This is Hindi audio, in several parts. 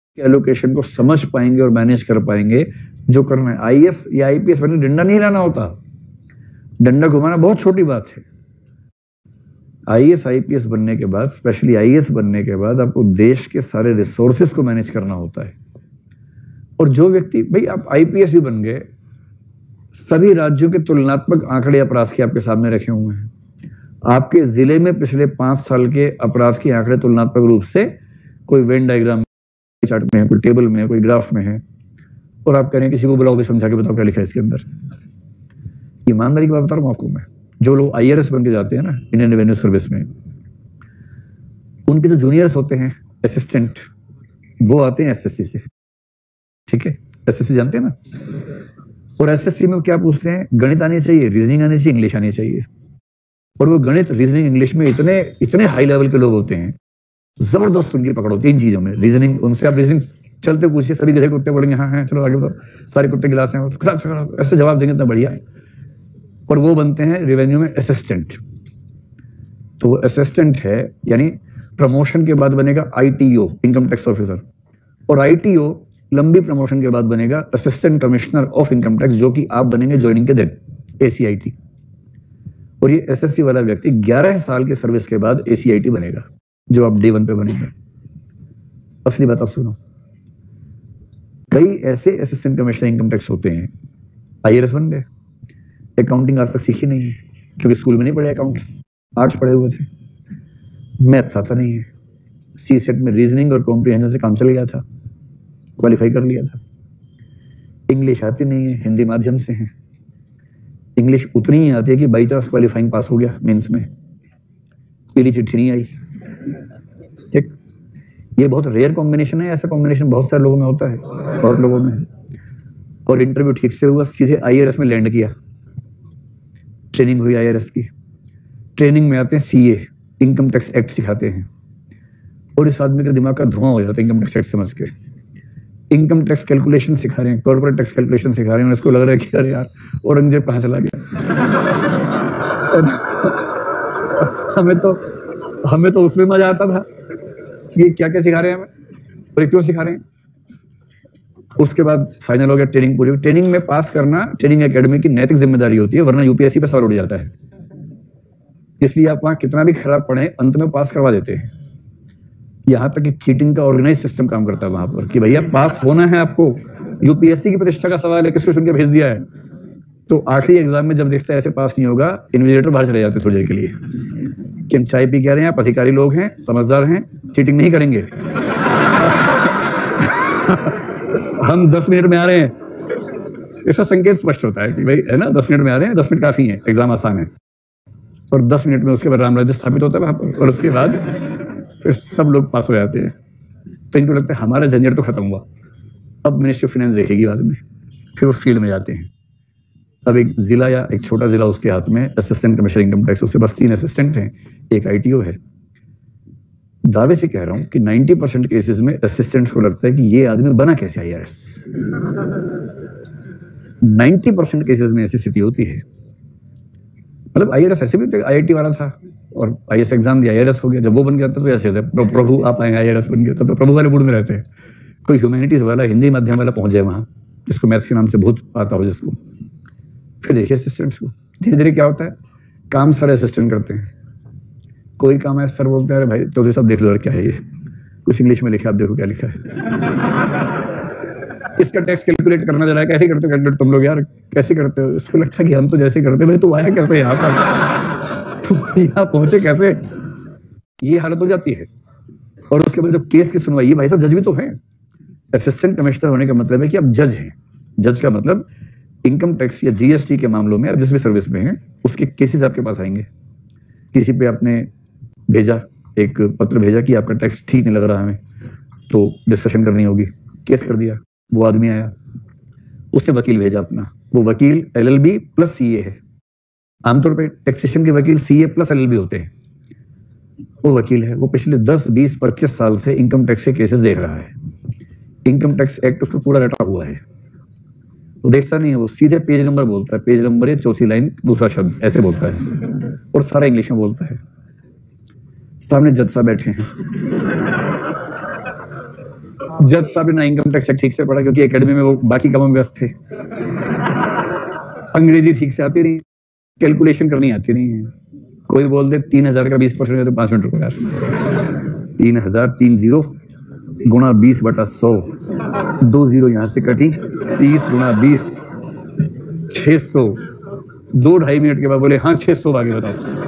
एलोकेशन को समझ पाएंगे और मैनेज कर पाएंगे जो करना है। आईएएस या आईपीएस बनने डंडा नहीं लाना होता, डंडा घुमाना बहुत छोटी बात है। आईएएस आईपीएस बनने के बाद, स्पेशली आईएएस बनने के बाद आपको देश के सारे रिसोर्सेज को मैनेज करना होता है। और जो व्यक्ति, भाई आप आईपीएस ही बन गए, सभी राज्यों के तुलनात्मक आंकड़े अपराध के आपके सामने रखे हुए हैं। आपके जिले में पिछले 5 साल के अपराध के आंकड़े तुलनात्मक रूप से कोई वेन डायग्राम चार्ट में है, कोई टेबल में है, कोई ग्राफ में है, और आप कह रहे हैं किसी को बुलाओ समझा के बताओ क्या लिखा है इसके अंदर। ईमानदारी की बात बता रहा हूं आपको मैं। जो लोग आईआरएस बन के जाते हैं ना इंडियन रेवेन्यू सर्विस में, उनके जो जूनियर्स होते हैं असिस्टेंट, वो आते हैं एसएससी से, ठीक है, एसएससी जानते हैं ना। और एसएससी में क्या पूछते हैं, गणित आनी चाहिए, रीजनिंग आनी चाहिए, इंग्लिश आनी चाहिए। और वो गणित, रीजनिंग, इंग्लिश में इतने हाई लेवल के लोग होते हैं, जबरदस्त उनकी पकड़ होती है इन चीजों में। रीजनिंग, उनसे आप रीजनिंग चलते पूछिए, सभी गधे कुत्ते बोलेंगे हाँ हाँ चलो आगे बताओ, सारे कुत्ते गिलास हैं, ऐसे जवाब देंगे इतना बढ़िया। और वो बनते हैं रेवेन्यू में असिस्टेंट। तो वो असिस्टेंट है, यानी प्रमोशन के बाद बनेगा आईटीओ, इनकम टैक्स ऑफिसर, और आईटीओ लंबी प्रमोशन के बाद बनेगा assistant commissioner of income tax, जो कि आप बनेंगे ज्वाइनिंग के दिन, एसीआईटी। और ये एसएससी वाला व्यक्ति 11 साल के सर्विस के बाद एसीआईटी बनेगा, जो आप डे 1 पे बनेंगे। असली बात आप सुनो, कई ऐसे असिस्टेंट कमिश्नर इनकम टैक्स होते हैं, आईआरएस बन गए, अकाउंटिंग आज तक सीखी नहीं है क्योंकि स्कूल में नहीं पढ़े, अकाउंट आर्ट्स पढ़े हुए थे, मैथ्स आता नहीं है, सी सेट में रीजनिंग और कॉम्प्रिहेंशन से काम चल गया था, क्वालिफाई कर लिया था। इंग्लिश आती नहीं है, हिंदी माध्यम से है, इंग्लिश उतनी ही आती है कि बाई चांस क्वालिफाइंग पास हो गया मेंस में, पीली चिट्ठी नहीं आई, ठीक। ये बहुत रेयर कॉम्बिनेशन है, ऐसा कॉम्बिनेशन बहुत सारे लोगों में होता है, बहुत लोगों में। और इंटरव्यू ठीक से हुआ, सीधे आईआरएस में लैंड किया, ट्रेनिंग हुई आईआरएस की, ट्रेनिंग में आते हैं सीए, इनकम टैक्स एक्ट सिखाते हैं, और इस आदमी का दिमाग का धुआं हो जाता है इनकम टैक्स एक्ट समझ के। इनकम टैक्स कैलकुलेशन सिखा रहे हैं, कॉर्पोरेट टैक्स कैलकुलेशन सिखा रहे हैं, और इसको लग रहा है कि अरे यार औरंगजेब कहाँ चला गया। हमें तो उसमें मजा आता था, ये क्या क्या सिखा रहे हैं हमें और क्यों सिखा रहे हैं। उसके बाद फाइनल हो गया, ट्रेनिंग पूरी। ट्रेनिंग में पास करना ट्रेनिंग एकेडमी की नैतिक जिम्मेदारी होती है, वरना यूपीएससी पे सवाल उठ जाता है। इसलिए आप वहां कितना भी खराब पढ़े, अंत में पास करवा देते हैं। यहां तक कि चीटिंग का ऑर्गेनाइज सिस्टम काम करता है वहां पर कि भैया पास होना है आपको, यूपीएससी की प्रतिष्ठा का सवाल है, किसको सुन के भेज दिया है। तो आखिरी एग्जाम में जब देखता है ऐसे पास नहीं होगा, इन्विजिलेटर बाहर चले जाते थोड़ी देर के लिए कि हम चाय पी कह रहे हैं, आप अधिकारी लोग हैं, समझदार हैं, चीटिंग नहीं करेंगे। हम 10 मिनट में आ रहे हैं, इसका संकेत स्पष्ट होता है कि भाई है ना 10 मिनट में आ रहे हैं, 10 मिनट काफी है, एग्जाम आसान है। और 10 मिनट में उसके बाद राम राज्य स्थापित होता है वहां पर, और उसके बाद फिर सब लोग पास हो जाते हैं। तो इनको लगता है हमारा झंझट तो खत्म हुआ, अब मिनिस्ट्री ऑफ फाइनेंस देखेगी बाद में। फिर वो फील्ड में जाते हैं। अब एक जिला या एक छोटा जिला उसके हाथ में असिस्टेंट कमिश्नर इनकम टैक्स, उससे बस 3 असिस्टेंट हैं, एक आईटीओ है। दावे से कह रहा हूं कि 90% केसेस में असिस्टेंट्स को लगता है कि ये आदमी बना कैसे आईआरएस। 90% केसेस में ऐसी स्थिति होती है। मतलब आईआरएस ऐसे भी आईआईटी वाला था और आईएएस एग्जाम दिया, आईआरएस हो गया। जब वो बन गया तो ऐसे होता है, प्रभु आप आए आईआरएस बन गया, तो प्रभु वाले मूड में रहते हैं। कोई ह्यूमैनिटीज वाला, हिंदी माध्यम वाला पहुंच जाए वहां, जिसको मैथ्स के नाम से भूत आता हो जिसको, फिर देखिए असिस्टेंट्स को धीरे धीरे क्या होता है, काम सारे असिस्टेंट करते हैं। कोई काम है, सर बोलते हैं अरे भाई चौधरी साहब देख लो क्या है ये, कुछ इंग्लिश में लिखा, आप देखो क्या लिखा है। इसका टैक्स कैलकुलेट करना जरा, कैसे करते हो तुम लोग यार, कैसे करते हो। इसको लगता है कि हम तो जैसे करते, भाई तू आया कैसे यहाँ पर, तुम यहाँ पहुंचे कैसे, ये हालत हो जाती है। और उसके बाद जब केस की सुनवाई, ये भाई साहब जज भी तो है। असिस्टेंट कमिश्नर होने का मतलब है कि आप जज हैं। जज का मतलब इनकम टैक्स या जीएसटी के मामलों में आप जिस भी सर्विस में हैं, उसके केसेस आपके पास आएंगे। किसी पे आपने भेजा, एक पत्र भेजा कि आपका टैक्स ठीक नहीं लग रहा हमें, तो डिस्कशन करनी होगी, केस कर दिया। वो आदमी आया, उससे वकील भेजा अपना, वो वकील एलएलबी प्लस सीए है। आमतौर पे टैक्सेशन के वकील सीए प्लस एलएलबी होते हैं। वो वकील है, वो पिछले 10, 20, 25 साल से इनकम टैक्स के केसेस देख रहा है। इनकम टैक्स एक्ट उसको पूरा रटा हुआ है, वो देखता नहीं है, वो सीधे पेज नंबर बोलता है, पेज नंबर है, चौथी लाइन दूसरा शब्द, ऐसे बोलता है, और सारा इंग्लिश में बोलता है। सामने जज साहब बैठे हैं, जज साहब ने ना इनकम टैक्स ठीक से पढ़ा क्योंकि एकेडमी में वो बाकी कामों में व्यस्त थे। अंग्रेजी ठीक से आती नहीं, कैलकुलेशन करनी आती नहीं है। कोई बोल दे 3000 का 20% है तो 5 मिनट रुको यार। 3030 गुणा 20/100, 2 जीरो यहां से कटी, 30 गुणा 20 600। 2-2.5 मिनट के बाद बोले हाँ 600, आगे बताओ।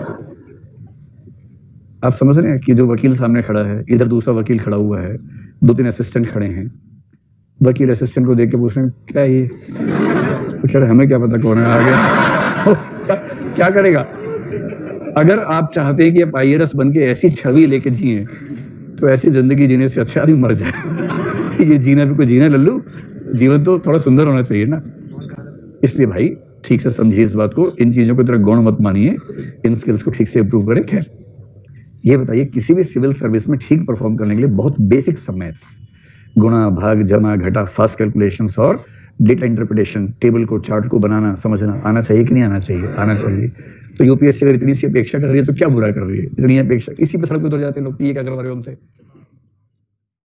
आप समझ रहे हैं कि जो वकील सामने खड़ा है, इधर दूसरा वकील खड़ा हुआ है, 2-3 असिस्टेंट खड़े हैं। वकील असिस्टेंट को देख के पूछ रहे हैं क्या ये, तो कह रहे हमें क्या पता कौन है आगे। क्या करेगा? अगर आप चाहते हैं कि आप IAS बन के ऐसी छवि लेके जिए तो ऐसी जिंदगी जीने से अच्छा आदमी मर जाए। ये जीना भी कोई जीना लल्लू, जीवन तो थोड़ा सुंदर होना चाहिए ना। इसलिए भाई ठीक से समझिए इस बात को, इन चीजों को तरह गौण मत मानिए, इन स्किल्स को ठीक से इंप्रूव करें। खैर ये बताइए, किसी भी सिविल सर्विस में ठीक परफॉर्म करने के लिए बहुत बेसिक सब मैथ्स, गुणा भाग जमा घटा, फास्ट कैलकुलेशंस और डेटा इंटरप्रिटेशन, टेबल को चार्ट को बनाना समझना आना चाहिए कि नहीं आना चाहिए? आना चाहिए। तो यूपीएससी अगर इतनी सी अपेक्षा कर रही है तो क्या बुरा कर रही है? इतनी अपेक्षा, इसी पे सड़क पे उतर जाते हैं लोग, ये क्या करवा रहे हो हमसे।